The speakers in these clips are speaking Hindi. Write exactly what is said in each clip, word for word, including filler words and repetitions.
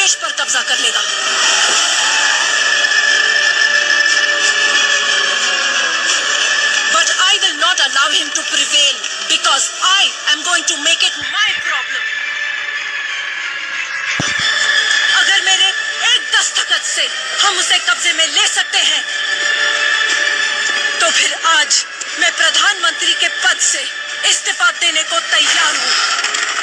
देश पर कब्जा कर लेगा। But I will not allow him to prevail because I am going to make it my problem. अगर मेरे एक दस्तखत से हम उसे कब्जे में ले सकते हैं, तो फिर आज मैं प्रधानमंत्री के पद से इस्तीफा देने को तैयार हूं।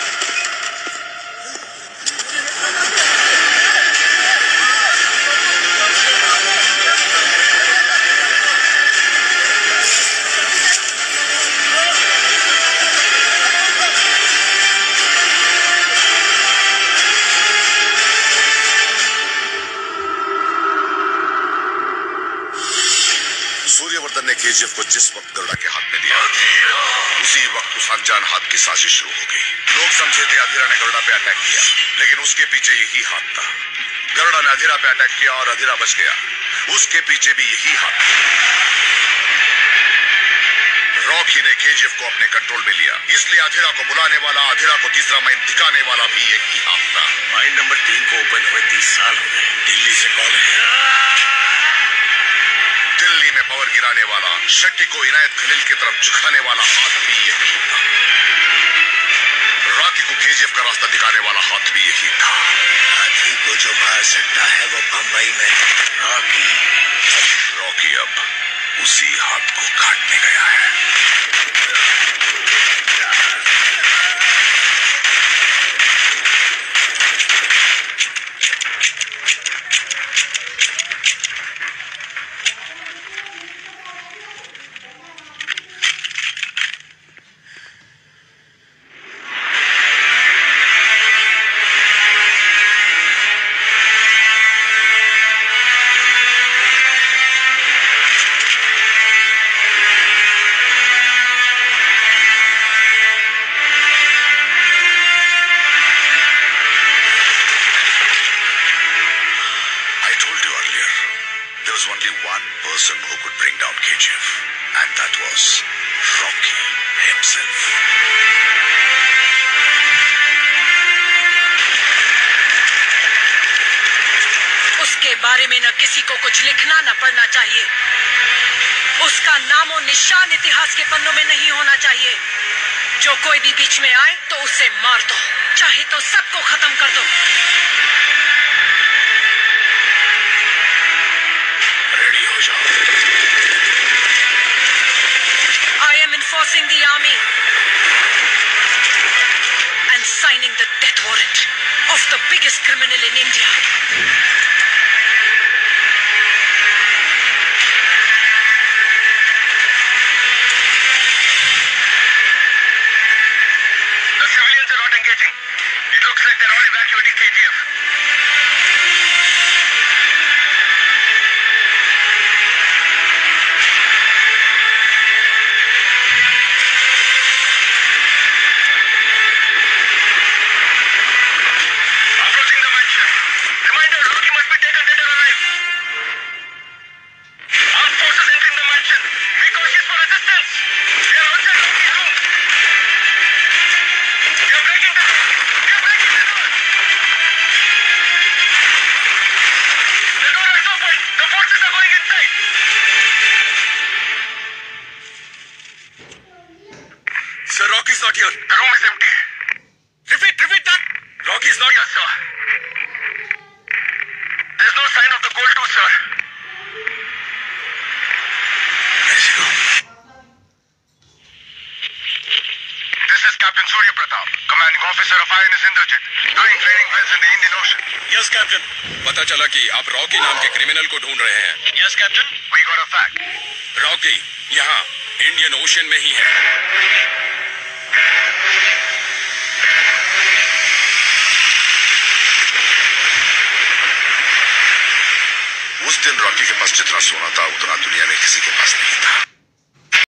सूर्यवर्धन ने केजीएफ को जिस वक्त गरुड़ा के हाथ में दिया, उसी वक्त उस अनजान हाथ की साजिश शुरू हो गई। लोग समझे थे अधीरा ने गरुड़ा पे अटैक किया, लेकिन उसके पीछे यही हाथ था। गरुड़ा ने अधीरा पे अटैक किया और अधीरा बच गया, उसके पीछे भी यही हाथ था। रॉकी ने केजीएफ को अपने कंट्रोल में लिया, इसलिए अधीरा को बुलाने वाला, अधीरा को तीसरा माइन दिखाने वाला भी यही हाथ था। माइन नंबर तीन को ओपन हुए तीस साल हो गए। दिल्ली से कॉल है। दिल्ली में पावर गिराने वाला, शेट्टी को इनायत खलील की तरफ झुकाने वाला हाथ भी यही था। रॉकी को केजीएफ का रास्ता दिखाने वाला हाथ भी यही था। हाथी को जो मार सकता है वो बम्बई में रॉकी। रॉकी अब उसी हाथ को काटने गया है। Only one person who could bring down K G F, and that was Rocky himself. उसके बारे में न किसी को कुछ लिखना न पढ़ना चाहिए। उसका नामो निशान इतिहास के पन्नों में नहीं होना चाहिए। जो कोई भी बीच में आए तो उसे मार दो, चाहे तो सबको खत्म कर दो। I am enforcing the army and signing the death warrant of the biggest criminal in India. The civilians are not engaging. It looks like they're all evacuating K G F. Sir, Rocky's not here. The room is empty. Repeat, repeat that. Rocky's not here, sir. There's no sign of the gold too, sir. Where is he gone? This is Captain Surya Pratap, commanding officer of I N S Indrajit, doing training wells in the Indian Ocean. Yes, Captain. पता चला कि आप रॉकी नाम के क्रिमिनल को ढूंढ रहे हैं। Yes, Captain. We got a fact. Rocky यहाँ इंडियन ओशन में ही है। उस दिन रॉकी के पास जितना सोना था उतना दुनिया में किसी के पास नहीं था।